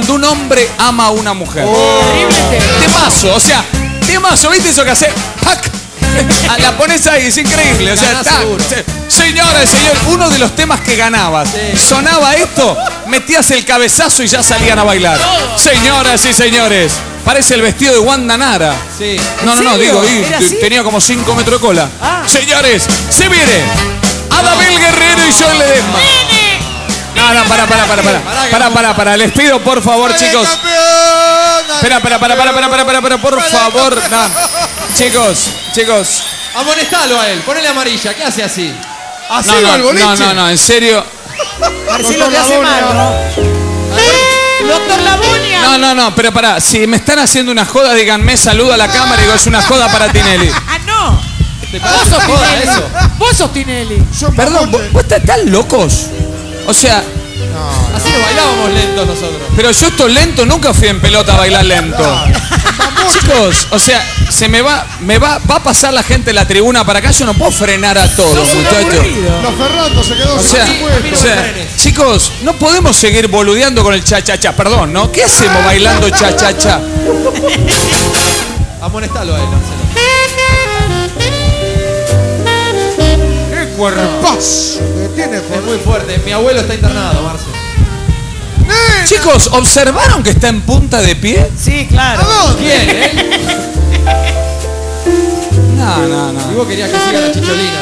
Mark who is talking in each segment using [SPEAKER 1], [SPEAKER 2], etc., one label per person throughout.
[SPEAKER 1] Cuando un hombre ama a una mujer. Temazo, o sea, temazo, ¿viste eso que hace? ¡Pac! La pones ahí, es increíble. O sea, señora y señor, uno de los temas que ganabas. Sonaba esto, metías el cabezazo y ya salían a bailar. Señoras y señores, parece el vestido de Wanda Nara.
[SPEAKER 2] Sí.
[SPEAKER 1] No, digo, tenía como 5 metros de cola. Señores, se viene Adabel Guerrero y Joel Ledesma. No, para. Les pido, por favor, chicos. Espera, por favor. No. Chicos.
[SPEAKER 2] Amonestalo a él, ponele amarilla, ¿qué hace así?
[SPEAKER 3] ¿Así va el boliche?
[SPEAKER 1] No, en serio.
[SPEAKER 4] Marcelo te hace mal, ¿no? Doctor Labonia.
[SPEAKER 1] No, pero pará. Si me están haciendo una joda, díganme, saludo a la cámara y digo, es una joda para Tinelli.
[SPEAKER 4] No.
[SPEAKER 2] Vos sos Tinelli.
[SPEAKER 4] Eso. Vos sos Tinelli.
[SPEAKER 1] Perdón, ¿vos están locos? O sea...
[SPEAKER 2] Así nos bailábamos lentos nosotros.
[SPEAKER 1] Pero yo esto lento nunca fui en pelota a bailar lento. Chicos, o sea, me va a pasar la gente de la tribuna para acá, yo no puedo frenar a todos, muchachos.
[SPEAKER 3] Los Ferrando se quedó sin
[SPEAKER 1] chicos, no podemos seguir boludeando con el cha-cha-cha, perdón, ¿no? ¿Qué hacemos bailando cha-cha-cha?
[SPEAKER 2] Amonestalo a él, Marcelo.
[SPEAKER 3] ¡Qué cuerpazo que tiene!
[SPEAKER 2] Es muy fuerte, mi abuelo está internado, Marcelo.
[SPEAKER 1] Chicos, ¿observaron que está en punta de pie?
[SPEAKER 4] Sí, claro.
[SPEAKER 2] ¿Quién? ¿Él?
[SPEAKER 1] No.
[SPEAKER 2] Y vos querías que siga la chicholina.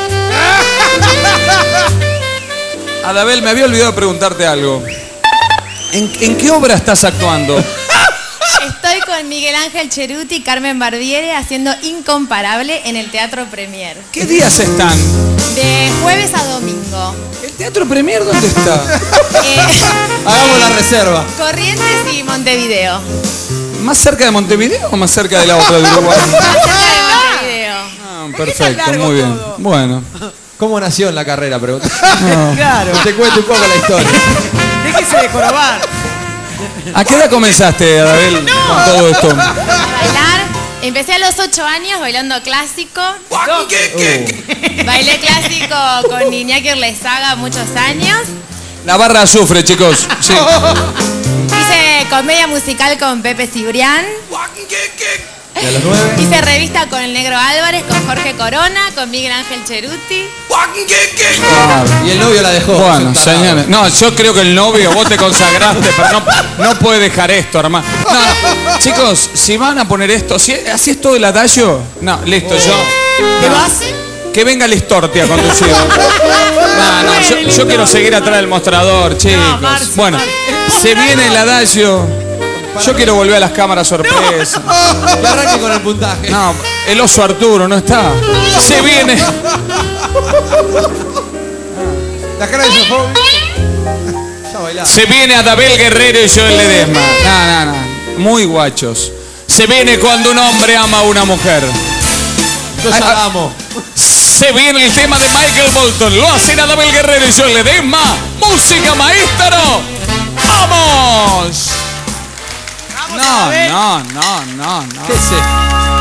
[SPEAKER 1] Adabel, me había olvidado preguntarte algo. ¿En qué obra estás actuando?
[SPEAKER 5] Estoy con Miguel Ángel Cheruti y Carmen Barbiere haciendo Incomparable en el Teatro Premier.
[SPEAKER 1] ¿Qué días están?
[SPEAKER 5] De jueves a domingo.
[SPEAKER 1] ¿El Teatro Premier dónde está?
[SPEAKER 2] Hagamos la reserva.
[SPEAKER 5] Corrientes y Montevideo.
[SPEAKER 1] ¿Más cerca de Montevideo o más cerca de la otra de Uruguay?
[SPEAKER 5] Más cerca de Montevideo.
[SPEAKER 1] Perfecto, muy bien.
[SPEAKER 4] todo?
[SPEAKER 1] Bueno.
[SPEAKER 2] ¿Cómo nació en la carrera? Pregunta.
[SPEAKER 4] Claro.
[SPEAKER 2] Te cuento un poco la historia.
[SPEAKER 4] Déjese de jorobar.
[SPEAKER 1] ¿A qué edad comenzaste, Adabel, con todo esto?
[SPEAKER 5] A bailar. Empecé a los 8 años bailando clásico. Bailé clásico con Iñaki Urlezaga muchos años.
[SPEAKER 1] La barra sufre, chicos. Sí.
[SPEAKER 5] Hice comedia musical con Pepe Cibrián.
[SPEAKER 2] ¿Y a los 9?
[SPEAKER 5] Hice revista con el Negro Álvarez, con Jorge Corona, con Miguel Ángel Cheruti.
[SPEAKER 2] Y el novio la dejó.
[SPEAKER 1] Bueno, señores. No, yo creo que el novio, vos te consagraste, pero no puede dejar esto, hermano. No, chicos, si van a poner esto, si así es todo el adagio, no, listo,
[SPEAKER 4] ¿Qué vas?
[SPEAKER 1] Que venga Listorti a conducir. No, yo quiero seguir atrás del mostrador, chicos. Bueno, se viene el adagio. Yo quiero volver a las cámaras sorpresa.
[SPEAKER 2] Que arranque con el puntaje.
[SPEAKER 1] No, el oso Arturo no está. Se viene.
[SPEAKER 3] La cara de Sofón.
[SPEAKER 2] Ya bailaba.
[SPEAKER 1] Se viene Adabel Guerrero y Joel Ledesma. No. Muy guachos. Se viene cuando un hombre ama a una mujer.
[SPEAKER 2] Yo ya amo.
[SPEAKER 1] Se viene el tema de Michael Bolton. Lo hacen Adabel Guerrero y Joel Ledesma. Música, maestro. ¡Vamos! No.
[SPEAKER 2] ¿Qué es esto?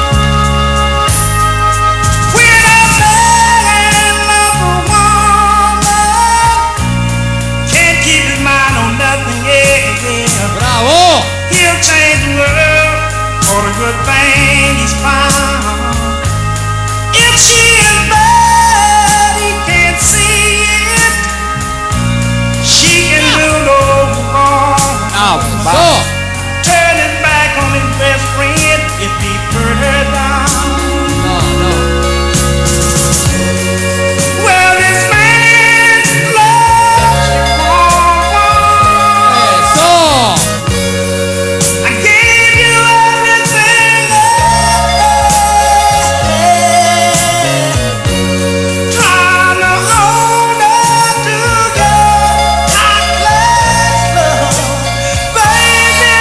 [SPEAKER 2] ¡Bravo!
[SPEAKER 6] He'll change the world for a good thing he's found. If she is bad, he can't see it. She can do no wrong.
[SPEAKER 1] No.
[SPEAKER 6] Turning back on his best friend if he put her down. Well, this man loves you, woman.
[SPEAKER 2] ¡Eso!
[SPEAKER 6] I gave you everything trying to hold on to your hot love, baby.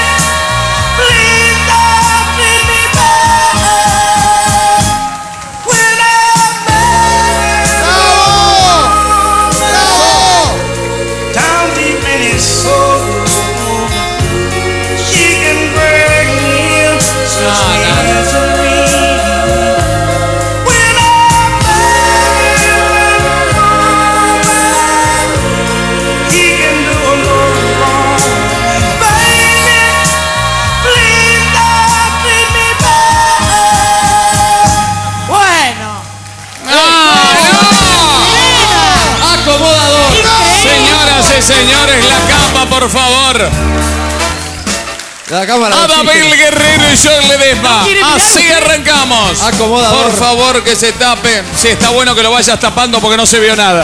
[SPEAKER 1] señores, la cama, por favor.
[SPEAKER 2] La cámara.
[SPEAKER 1] Adabel Guerrero y Joel Ledesma. Así arrancamos.
[SPEAKER 2] Acomodador.
[SPEAKER 1] Por favor, que se tape. Sí, está bueno que lo vayas tapando porque no se vio nada.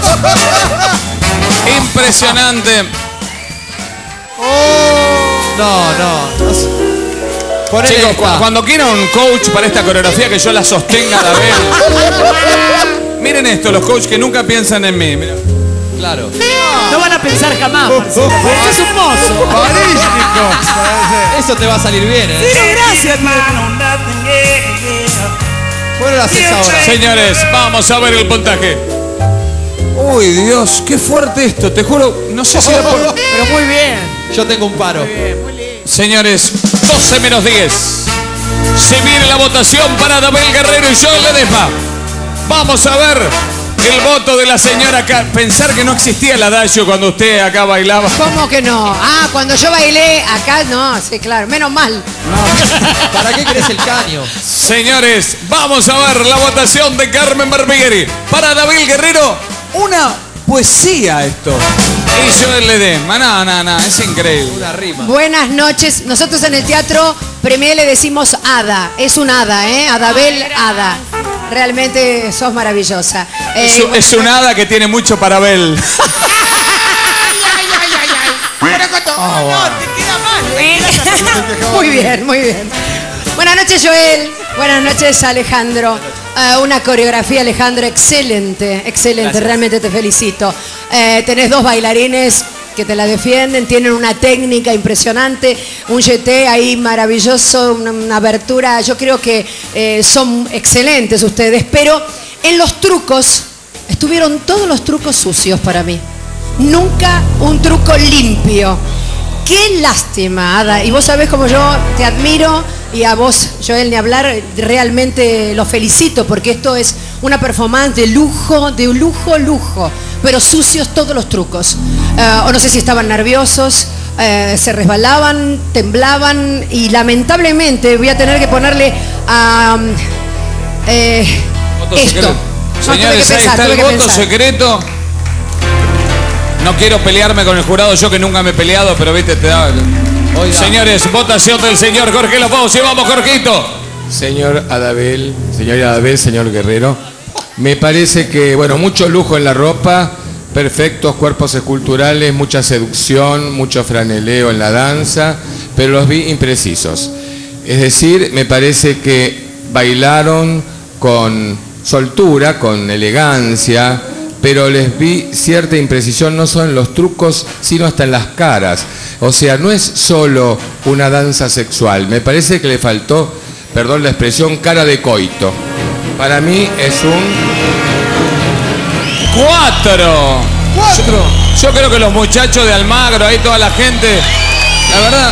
[SPEAKER 1] Impresionante.
[SPEAKER 2] No. Ponele
[SPEAKER 1] Chicos,
[SPEAKER 2] esta.
[SPEAKER 1] cuando quieran un coach para esta coreografía que yo la sostenga, Adabel. Miren esto, los coaches que nunca piensan en mí. Mirá.
[SPEAKER 2] Claro.
[SPEAKER 4] No van a pensar jamás, Marcelo. Eso es un mozo.
[SPEAKER 3] Balístico.
[SPEAKER 2] Eso te va a salir bien, ¿eh?
[SPEAKER 4] Sí, gracias.
[SPEAKER 2] Bueno, lo haces ahora.
[SPEAKER 1] Señores, vamos a ver el puntaje. Uy, Dios, qué fuerte esto. Te juro, no sé si da por...
[SPEAKER 4] Pero muy bien.
[SPEAKER 2] Yo tengo un paro.
[SPEAKER 1] Señores, 12 menos 10. Se viene la votación para Adabel Guerrero y Joel Ledesma. Vamos a ver el voto de la señora acá. Pensar que no existía el adagio cuando usted acá bailaba.
[SPEAKER 7] ¿Cómo que no? Ah, cuando yo bailé acá, no, sí, claro, menos mal.
[SPEAKER 2] ¿Para qué querés el caño?
[SPEAKER 1] Señores, vamos a ver la votación de Carmen Barbieri. Para Adabel Guerrero, una poesía esto. Y Joel Ledesma, no, es increíble.
[SPEAKER 2] Una rima.
[SPEAKER 7] Buenas noches. Nosotros en el teatro Premier le decimos hada. Es un hada, ¿eh? Adabel, hada. Realmente sos maravillosa.
[SPEAKER 1] Es un hada que tiene mucho para Abel.
[SPEAKER 4] No, te queda mal.
[SPEAKER 7] Muy bien, muy bien. Buenas noches, Joel. Buenas noches, Alejandro. Una coreografía, Alejandro, excelente, excelente.
[SPEAKER 1] Gracias.
[SPEAKER 7] Realmente te felicito. Tenés dos bailarines que te la defienden, tienen una técnica impresionante, un jeté ahí maravilloso, una abertura. Yo creo que son excelentes ustedes, pero en los trucos, estuvieron todos los trucos sucios para mí. Nunca un truco limpio. Qué lástima, Ada. Y vos sabés como yo te admiro y a vos, Joel, ni hablar, realmente los felicito porque esto es una performance de lujo, lujo. Pero sucios todos los trucos. O no sé si estaban nerviosos, se resbalaban, temblaban y lamentablemente voy a tener que ponerle a
[SPEAKER 1] Voto
[SPEAKER 7] esto.
[SPEAKER 1] secreto.
[SPEAKER 7] No,
[SPEAKER 1] Señores, ahí está el voto secreto. No quiero pelearme con el jurado, yo que nunca me he peleado, pero viste, te da...
[SPEAKER 2] Oiga.
[SPEAKER 1] Señores, votación del señor Jorge Lafauci. Vamos, Jorgito.
[SPEAKER 8] Señor Adabel, señor Guerrero, me parece que, bueno, mucho lujo en la ropa, perfectos cuerpos esculturales, mucha seducción, mucho franeleo en la danza, pero los vi imprecisos. Es decir, me parece que bailaron con soltura, con elegancia, pero les vi cierta imprecisión, no solo en los trucos, sino hasta en las caras. O sea, no es solo una danza sexual, me parece que le faltó, perdón la expresión, cara de coito. Para mí es un
[SPEAKER 1] 4. Yo creo que los muchachos de Almagro, ahí toda la gente, la verdad,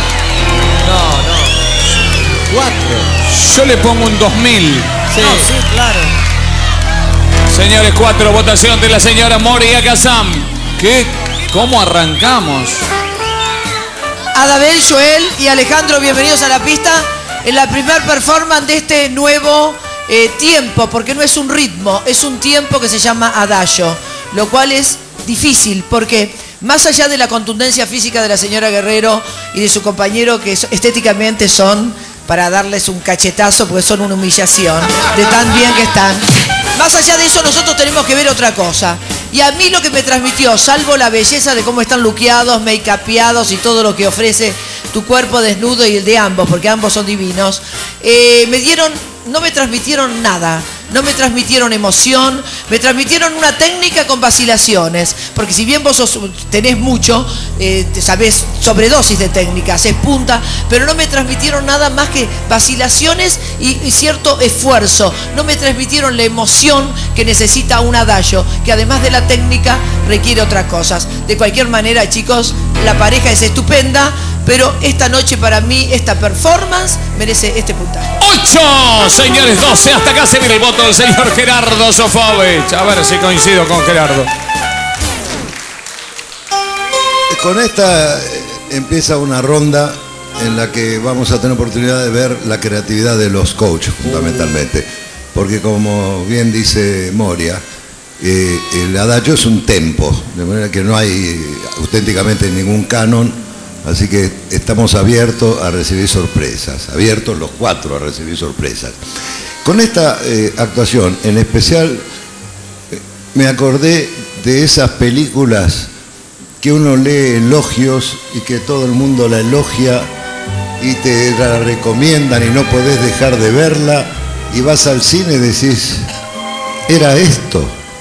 [SPEAKER 2] No. 4.
[SPEAKER 1] yo le pongo un 2000.
[SPEAKER 2] Sí.
[SPEAKER 4] No, sí, claro.
[SPEAKER 1] Señores, 4, votación de la señora Moria Kazam. ¿Qué? ¿Cómo arrancamos?
[SPEAKER 9] Adabel, Joel y Alejandro, bienvenidos a la pista en la primer performance de este nuevo tiempo, porque no es un ritmo, es un tiempo que se llama adagio, lo cual es difícil, porque más allá de la contundencia física de la señora Guerrero y de su compañero, que estéticamente son para darles un cachetazo, porque son una humillación de tan bien que están. Más allá de eso, nosotros tenemos que ver otra cosa. Y a mí lo que me transmitió, salvo la belleza de cómo están luqueados, make-upeados y todo lo que ofrece tu cuerpo desnudo y el de ambos, porque ambos son divinos, no me transmitieron nada. No me transmitieron emoción, me transmitieron una técnica con vacilaciones. Porque si bien vos tenés mucho, sabés sobredosis de técnica, haces punta, pero no me transmitieron nada más que vacilaciones y cierto esfuerzo. No me transmitieron la emoción que necesita un adagio, que además de la técnica requiere otras cosas. De cualquier manera, chicos, la pareja es estupenda, pero esta noche para mí, esta performance merece este puntaje.
[SPEAKER 1] 8, señores, 12. Hasta acá se viene el voto del señor Gerardo Sofovich. A ver si coincido con Gerardo.
[SPEAKER 10] Con esta empieza una ronda en la que vamos a tener oportunidad de ver la creatividad de los coaches, fundamentalmente. Porque como bien dice Moria, El adagio es un tempo, de manera que no hay auténticamente ningún canon, así que estamos abiertos a recibir sorpresas, abiertos los cuatro a recibir sorpresas. Con esta actuación, en especial, me acordé de esas películas que uno lee elogios y que todo el mundo la elogia y te la recomiendan y no podés dejar de verla, y vas al cine y decís, era esto.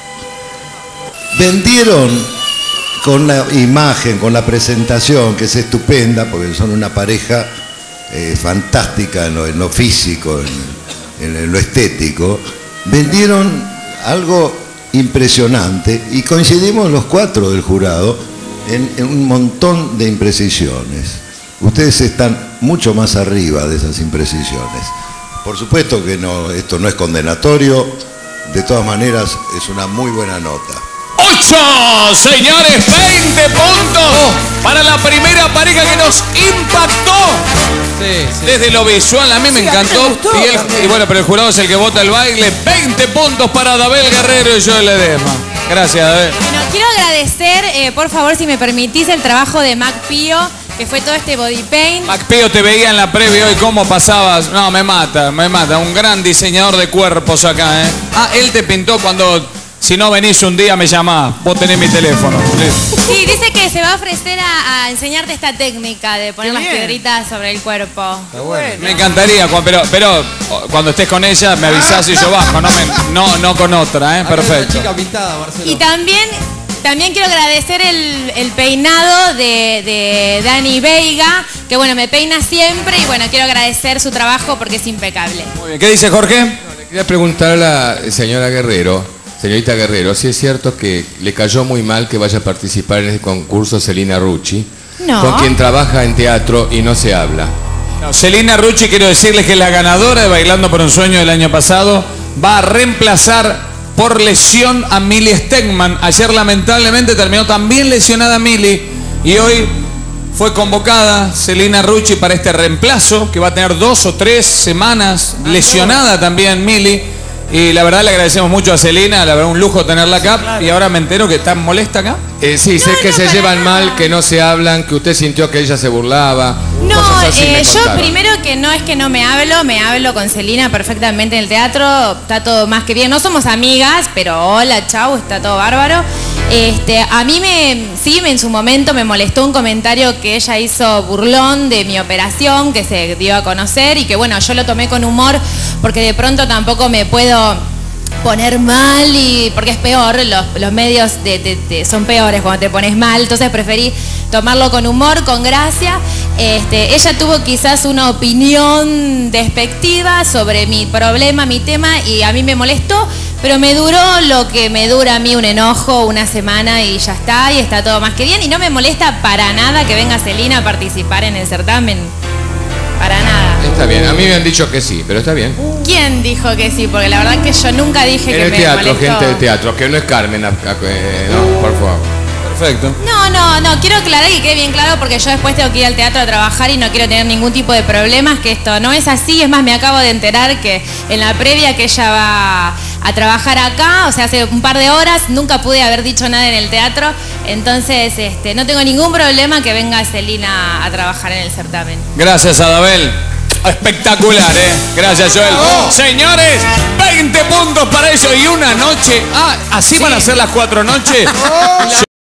[SPEAKER 10] Vendieron con la imagen, con la presentación, que es estupenda, porque son una pareja fantástica en lo físico, en lo estético, vendieron algo impresionante y coincidimos los cuatro del jurado en un montón de imprecisiones. Ustedes están mucho más arriba de esas imprecisiones. Por supuesto que no, esto no es condenatorio, de todas maneras es una muy buena nota.
[SPEAKER 1] 8, señores, 20 puntos para la primera pareja que nos impactó. Desde lo visual, a mí me encantó. Y bueno, pero el jurado es el que vota el baile. 20 puntos para Adabel Guerrero y Joel Ledesma. Gracias, Adabel.
[SPEAKER 5] Bueno, quiero agradecer, por favor, si me permitís, el trabajo de Mac Pío, que fue todo este body paint.
[SPEAKER 1] Mac Pío, te veía en la previa hoy cómo pasabas. No, me mata. Un gran diseñador de cuerpos acá, ¿eh? Ah, él te pintó cuando... Si no venís un día me llamás, vos tenés mi teléfono.
[SPEAKER 5] Sí, dice que se va a ofrecer a enseñarte esta técnica de poner las piedritas sobre el cuerpo.
[SPEAKER 1] Está bueno. Me encantaría, pero cuando estés con ella me avisás y yo bajo, no con otra, ¿eh? Perfecto.
[SPEAKER 2] Chica pintada, Marcelo.
[SPEAKER 5] Y también quiero agradecer el peinado de Dani Veiga, que bueno, me peina siempre y bueno, quiero agradecer su trabajo porque es impecable.
[SPEAKER 1] Muy bien, ¿qué dice Jorge?
[SPEAKER 8] Le quería preguntar a la señorita Guerrero, si es cierto que le cayó muy mal que vaya a participar en este concurso Celina Rucci, con quien trabaja en teatro y no se habla.
[SPEAKER 1] No, Celina Rucci, quiero decirles que es la ganadora de Bailando por un Sueño del año pasado, va a reemplazar por lesión a Mili Stegman. Ayer lamentablemente terminó también lesionada Mili y hoy fue convocada Celina Rucci para este reemplazo que va a tener 2 o 3 semanas, lesionada también Mili. Y la verdad le agradecemos mucho a Celina, la verdad un lujo tenerla acá. Claro. Y ahora me entero que está molesta acá.
[SPEAKER 8] Sí, sé que se llevan mal, que no se hablan, que usted sintió que ella se burlaba.
[SPEAKER 5] No, yo primero que no es que no me hablo con Celina perfectamente en el teatro, está todo más que bien. No somos amigas, pero hola, chau, está todo bárbaro. A mí en su momento me molestó un comentario que ella hizo burlón de mi operación, que se dio a conocer y que bueno, yo lo tomé con humor porque de pronto tampoco me puedo poner mal y porque es peor, los medios son peores cuando te pones mal, entonces preferí tomarlo con humor, con gracia. Ella tuvo quizás una opinión despectiva sobre mi problema, mi tema, y a mí me molestó, pero me duró lo que me dura a mí un enojo, una semana y ya está, y está todo más que bien, y no me molesta para nada que venga Celina a participar en el certamen, para nada.
[SPEAKER 8] Está bien, a mí me han dicho que sí, pero está bien.
[SPEAKER 5] ¿Quién dijo que sí? Porque la verdad que yo nunca dije que me molestó.
[SPEAKER 8] En el teatro, gente del teatro, que no es Carmen, no, por favor.
[SPEAKER 1] Perfecto.
[SPEAKER 5] No, quiero aclarar y quede bien claro porque yo después tengo que ir al teatro a trabajar y no quiero tener ningún tipo de problemas, que esto no es así. Es más, me acabo de enterar que en la previa que ella va a trabajar acá, o sea, hace un par de horas, nunca pude haber dicho nada en el teatro, entonces no tengo ningún problema que venga Celina a trabajar en el certamen.
[SPEAKER 1] Gracias, Adabel. Espectacular, ¿eh? Gracias, Joel. Señores, 20 puntos para eso y una noche. Así van a ser las 4 noches.